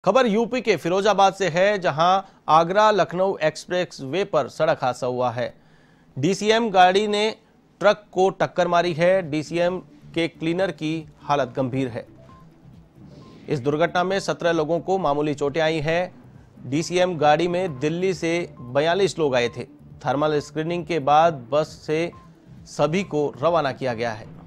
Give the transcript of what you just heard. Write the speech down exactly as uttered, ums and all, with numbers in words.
खबर यूपी के फिरोजाबाद से है, जहां आगरा लखनऊ एक्सप्रेस वे पर सड़क हादसा हुआ है। डीसीएम गाड़ी ने ट्रक को टक्कर मारी है। डीसीएम के क्लीनर की हालत गंभीर है। इस दुर्घटना में सत्रह लोगों को मामूली चोटें आई हैं। डीसीएम गाड़ी में दिल्ली से बयालीस लोग आए थे। थर्मल स्क्रीनिंग के बाद बस से सभी को रवाना किया गया है।